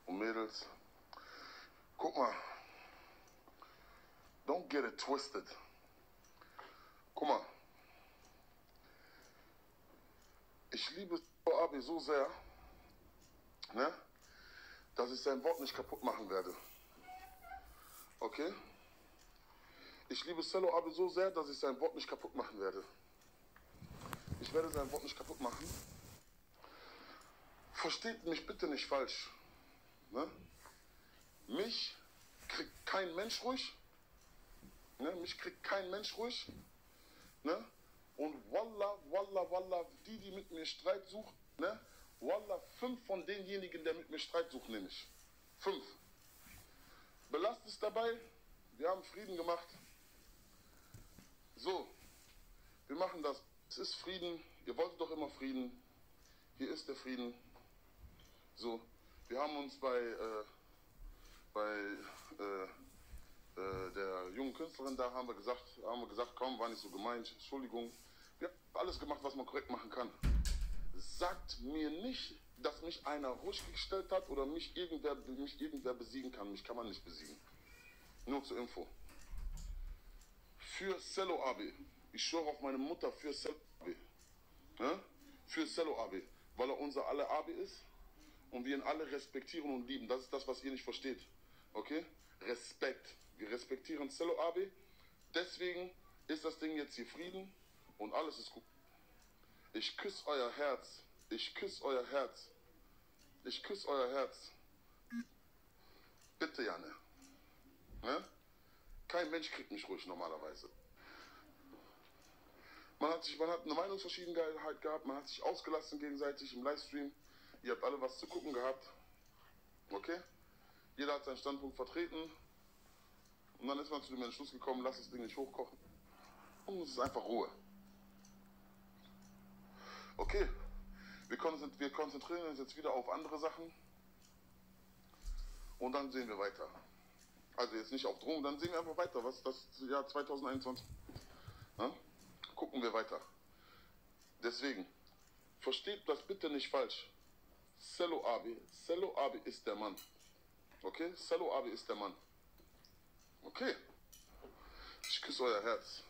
und Mädels, guck mal, don't get it twisted. Guck mal, ich liebe Abi so sehr, ne, dass ich sein Wort nicht kaputt machen werde. Okay? Ich liebe Cello Abi so sehr, dass ich sein Wort nicht kaputt machen werde. Ich werde sein Wort nicht kaputt machen. Versteht mich bitte nicht falsch. Ne? Mich kriegt kein Mensch ruhig. Ne? Mich kriegt kein Mensch ruhig. Ne? Und Wallah, Wallah, Wallah, die mit mir Streit suchen, ne? Wallah, 5 von denjenigen, der mit mir Streit sucht, nehme ich. 5. Belast es dabei, wir haben Frieden gemacht. So, wir machen das. Es ist Frieden, ihr wolltet doch immer Frieden. Hier ist der Frieden. So, wir haben uns bei der jungen Künstlerin da haben wir gesagt, komm, war nicht so gemeint, Entschuldigung. Wir haben alles gemacht, was man korrekt machen kann. Sagt mir nicht, dass mich einer ruhig gestellt hat oder mich irgendwer besiegen kann. Mich kann man nicht besiegen. Nur zur Info. Für Cello AB. Ich schwöre auf meine Mutter, für Cello AB. Ja? Für Cello AB. Weil er unser aller AB ist und wir ihn alle respektieren und lieben. Das ist das, was ihr nicht versteht. Okay? Respekt. Wir respektieren Cello AB. Deswegen ist das Ding jetzt hier Frieden und alles ist gut. Ich küsse euer Herz. Ich küsse euer Herz. Ich küsse euer Herz. Bitte, Janne. Ne? Kein Mensch kriegt mich ruhig normalerweise. Man hat eine Meinungsverschiedenheit gehabt, man hat sich ausgelassen gegenseitig im Livestream. Ihr habt alle was zu gucken gehabt. Okay? Jeder hat seinen Standpunkt vertreten. Und dann ist man zu dem Entschluss gekommen, lass das Ding nicht hochkochen. Und es ist einfach Ruhe. Okay, wir konzentrieren uns jetzt wieder auf andere Sachen. Und dann sehen wir weiter. Also jetzt nicht auf Drogen, dann sehen wir einfach weiter. Was ist das Jahr 2021? Ja? Gucken wir weiter. Deswegen, versteht das bitte nicht falsch. Cello AB ist der Mann. Okay? Cello AB ist der Mann. Okay? Ich küsse euer Herz.